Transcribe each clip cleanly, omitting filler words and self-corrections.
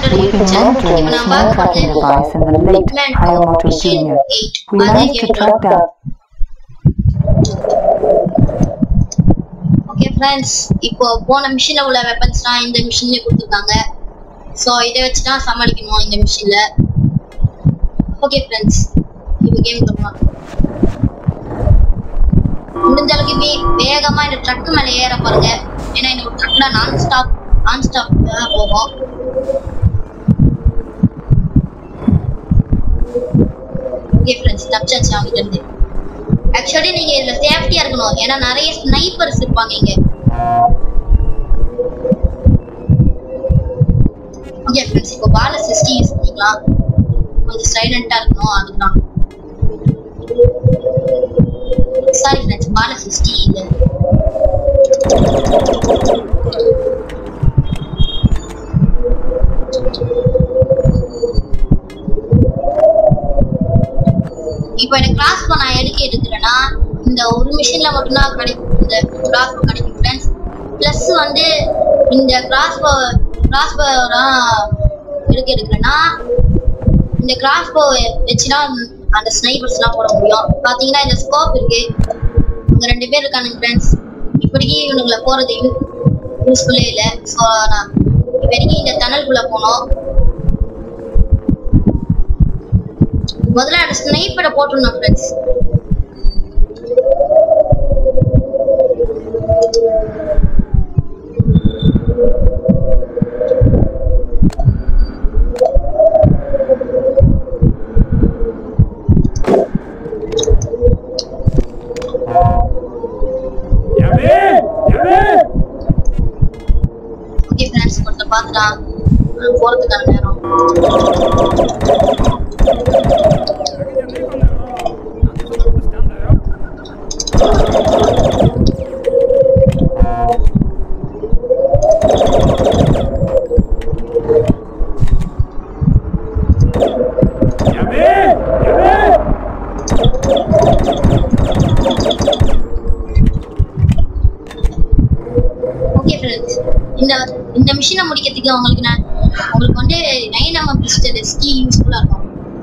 We can monitor a small tracking device in the LITE higher motor junior. We like to track that. Okay friends, இப்போ போன மிஷின்ல உள்ள வெப்பன்ஸ்லாம் இந்த மிஷின்லயே கொடுத்துருக்காங்க. So இதை வச்சு தான் சமாளிக்கணும் இந்த மிஷின்ல. ஓகே ஃப்ரெண்ட்ஸ், இப்போ கேம் போகலாம். முடிஞ்ச அளவுக்கு வேகமா இந்த ட்ரக் மேலே ஏற பாருங்க. ஏன்னா இந்த ட்ரக்ல நான் ஸ்டாப் போகும். ஓகே ஃப்ரெண்ட்ஸ், தப்பிச்சாச்சு அவங்கிட்ட இருந்து. ஆக்சுவலி நீங்க இதுல சேஃப்டியா இருக்கணும். ஏன்னா நிறைய ஸ்னைப்பர்ஸ் இருப்பாங்க இங்க. ஓகே ஃப்ரெண்ட்ஸ், இப்போ பால சிஸ்டி யூஸ் பண்ணிக்கலாம். கொஞ்சம் சைலண்டா இருக்கணும், அதுதான். சாரி ஃப்ரெண்ட்ஸ், பால சிஸ்டி இல்லை. இப்போ எனக்கு கிராஸ் போ நான் எடுக்கிறேன்னா இந்த ஒரு மிஷின்ல மட்டும்தான் கிடைக்கும். இந்த கிராஸ் போ கிடைக்கும் ஃப்ரெண்ட்ஸ். ப்ளஸ் வந்து இந்த கிராஸ் போ எடுக்கிறேன்னா இந்த கிராஸ் போ வச்சுனா அந்த ஸ்னைப்பர்ஸ்லாம் போட முடியும். பார்த்தீங்கன்னா இந்த ஸ்கோப் இருக்கு. இங்க 2 பேர் இருக்கானுங்க ஃப்ரெண்ட்ஸ். இப்படிக்கு இவனுங்களை போறது யூஸ்ஃபுல்லே இல்லை. ஸோ நான் இப்போதைக்கு இந்த டனலுக்குள்ள போனோம். முதல்ல அந்த ஸ்னைப்பரை போட்டுருந்தோம் ஃப்ரெண்ட்ஸ். ஓகே ஃப்ரெண்ட்ஸ், ஒருத்தர் பார்த்துட்டான். போறதுக்கான நேரம். இந்த மிஷினை முடிக்கிறதுக்கு உங்களுக்கு வந்து 9mm பிஸ்டல் எஸ்டி யூஸ்ஃபுல்லா இருக்கும்.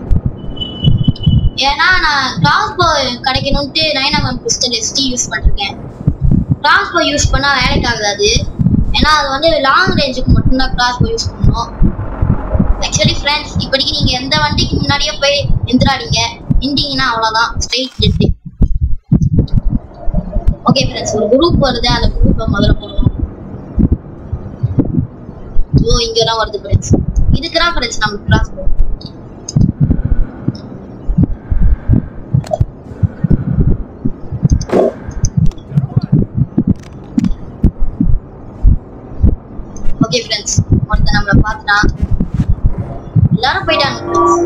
ஏன்னா நான் கிராஸ்போ கிடைக்கணும்ட்டு 9mm பிஸ்டல் எஸ்டி யூஸ் பண்ணிருக்கேன். கிராஸ்போ யூஸ் பண்ணா வேலைக்கு ஆகாது. ஏன்னா அது வந்து லாங் ரேஞ்சுக்கு மட்டும்தான் கிராஸ்போ யூஸ் பண்ணணும். ஆக்சுவலி ஃப்ரெண்ட்ஸ், இப்படிக்கு நீங்க எந்த வண்டிக்கு முன்னாடியே போய் எந்திராடிங்க, நின்றீங்கன்னா அவ்வளோதான், ஸ்ட்ரெயிட் டெட்டு. ஓகே ஃப்ரெண்ட்ஸ், ஒரு குரூப் வருது. அந்த குரூப்பை முதல்ல போடுவோம். ஓ, இங்கெல்லாம் வருது ஃப்ரெண்ட்ஸ். இதுக்குதான் ஃப்ரெண்ட்ஸ் நம்ம கிராஸ் போவோம். ஓகே ஃப்ரெண்ட்ஸ், ஒருத்தர் நம்மளை பார்த்துட்டான். எல்லாரும் போயிட்டாங்க ஃப்ரெண்ட்ஸ்.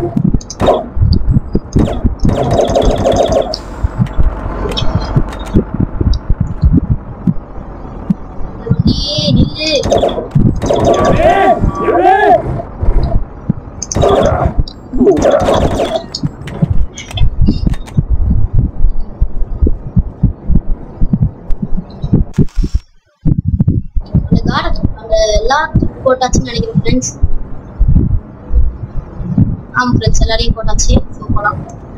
நில்லு. எல்லாத்துக்கும் போட்டாச்சுன்னு நினைக்கிறேன் ஃப்ரெண்ட்ஸ். ஆமாம் ஃப்ரெண்ட்ஸ், எல்லாரையும் போட்டாச்சு. ஸோ போகலாம்.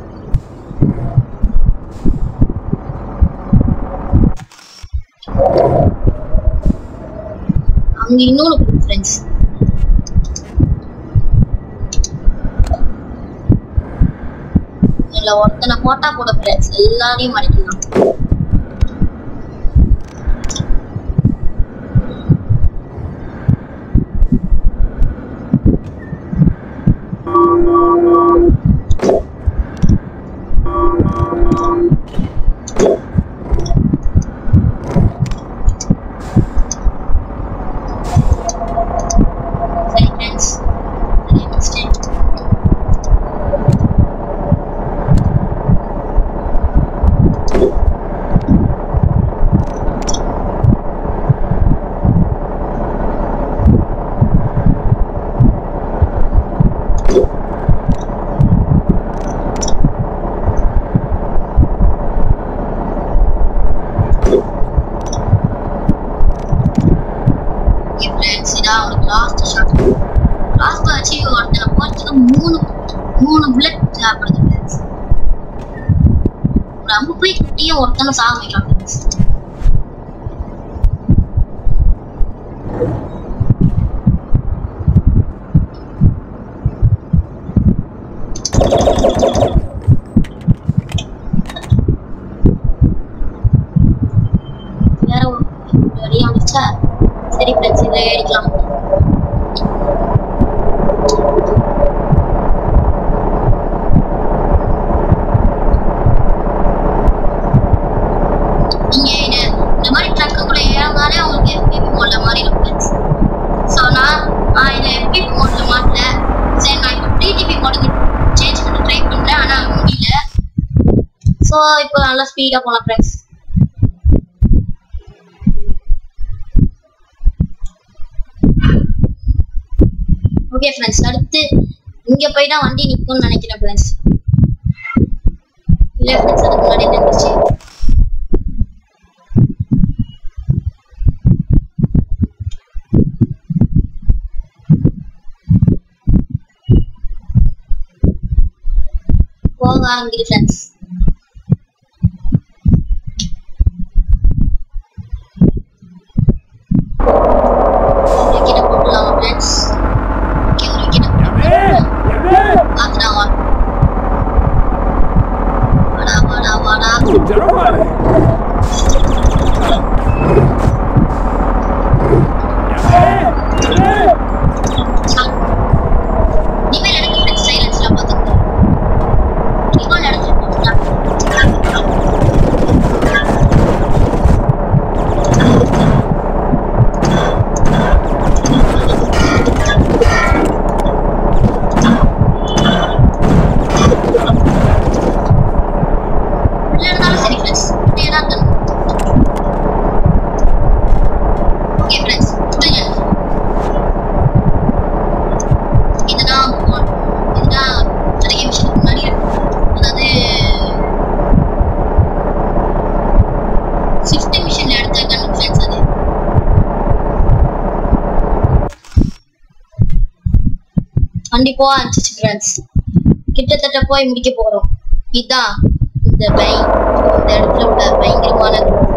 அங்கே இன்னொரு ஃப்ரெண்ட்ஸ். இல்லை, ஒருத்தனை போட்டா போட ஃப்ரெண்ட்ஸ், எல்லாரையும் மறைக்கலாம். 3 புல்லட் தேவைப்படுது ஃப்ரெண்ட்ஸ். ஒரு அம்பு போய் குட்டியும் ஒருத்தனை சாக வைக்கலாம் ஃப்ரெண்ட்ஸ். வேற ரெடி ஆனிச்சா? சரி ஃப்ரெண்ட்ஸ், இதை அடிக்கலாம். நீங்க இந்த மாதிரி ட்ரக்குக்குள்ள ஏறாமலே உங்களுக்கு FPV மோட்ல மாறிடும் ஃப்ரெண்ட்ஸ். ஸோ நான் இதை FPV மோட்ல மாட்டல. சரி, நான் இப்போ TTP மோடுக்கு சேஞ்ச் பண்ண ட்ரை பண்றேன், ஆனா முடியல. ஸோ இப்போ நல்லா ஸ்பீடா போகலாம் ஃப்ரெண்ட்ஸ். ஓகே ஃப்ரெண்ட்ஸ், அடுத்து இங்க போய் தான் வண்டி நிக்கும்னு நினைக்கிறேன் ஃப்ரெண்ட்ஸ். இல்ல ஃப்ரெண்ட்ஸ், அதுக்கு முன்னாடி நின்றுச்சு. போக ஆரம்பிக்குது ஃப்ரெண்ட்ஸ். விக்கெட் போடலாம் ஃப்ரெண்ட்ஸ். ஓகே, ஒரு விக்கெட் போடலாம். ஆத்துடா வா. வாடா வாடா வாடா. இனிமேல் எனக்கு ஃப்ரெண்ட்ஸ் சைலன்ஸ்ல பாத்துக்கோ. இவன் எடுத்துட்டு கண்டிப்பா ஆரம்பிச்சிச்சு ஃப்ரெண்ட்ஸ். கிட்டத்தட்ட போய் முடிக்க போறோம். இதான் இந்த இடத்துல உள்ள பயங்கரமான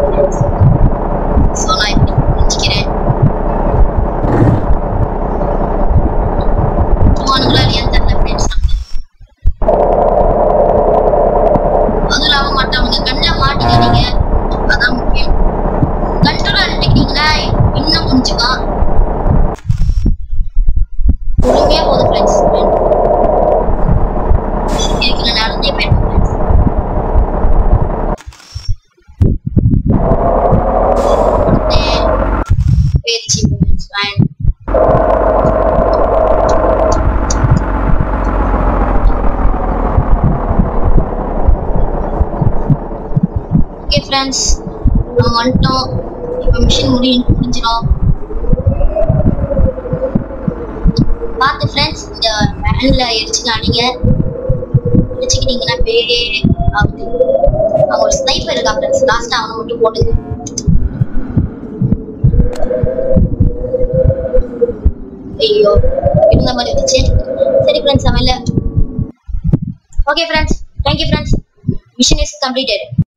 ஸோ நான் இப்படி முடிச்சுக்கிறேன். ஏன் தெரியல ஃப்ரெண்ட்ஸ். அதுவும் இல்லாம மாட்டாங்க கண்ணில் மாட்டிக்கிறீங்க, அதான் முக்கியம். கண்ட்ரோல் எடுத்துக்கிட்டீங்கன்னா இன்னும் முடிஞ்சுக்கலாம். பொறுமையா போகுது ஃப்ரெண்ட்ஸ். இதுக்கு நான் நடந்தே போயிருக்கேன் ஃப்ரெண்ட்ஸ். பயிற்சி ஃப்ரெண்ட்ஸ். ஓகே ஃப்ரெண்ட்ஸ், நம்ம வந்துட்டோம். இப்போ மிஷின் முடிஞ்சிடும். பார்த்து ஃப்ரெண்ட்ஸ், இந்த வேன்ல எரிச்சுக்காதீங்க. எரிச்சுக்கிட்டீங்கன்னா பேரே ஆகுது. அவங்க ஒரு ஸ்னைப்பர் இருக்கா ஃப்ரெண்ட்ஸ், லாஸ்ட்டாக அவனை மட்டும் போடுங்க. ஐயோ, இருந்த மாதிரி இருந்துச்சு. சரி ஃப்ரெண்ட்ஸ், அவன் இல்லை. Okay friends, thank you friends. Mission is completed.